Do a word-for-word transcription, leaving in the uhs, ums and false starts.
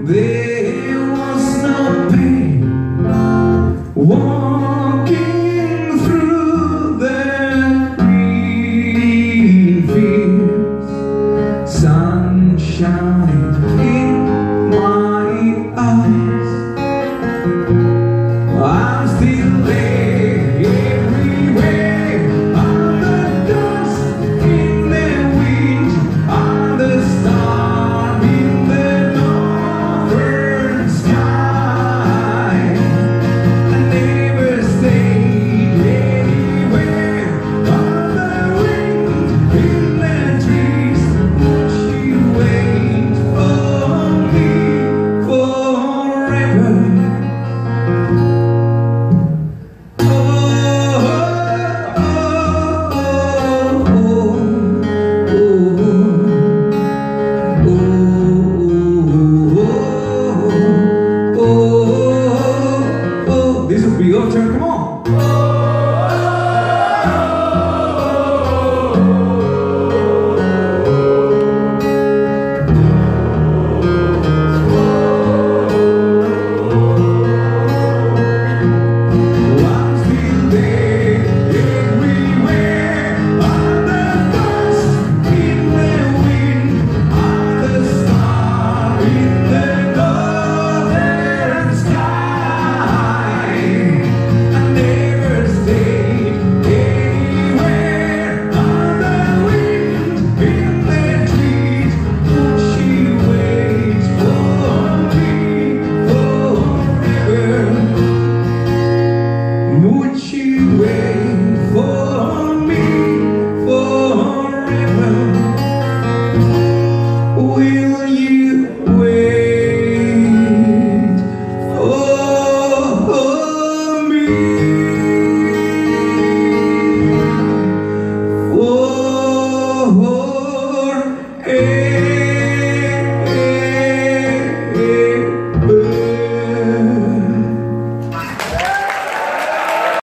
There was no pain walking through the green fields, sunshine in my eyes. I'm still there everywhere, on the dust in the wind, on the star in the northern sky. I never stayed anywhere, on the wind, in the trees. Won't you wait for me forever? This will be your turn, come on! I'm still there everywhere, on the dust in the wind, on the star in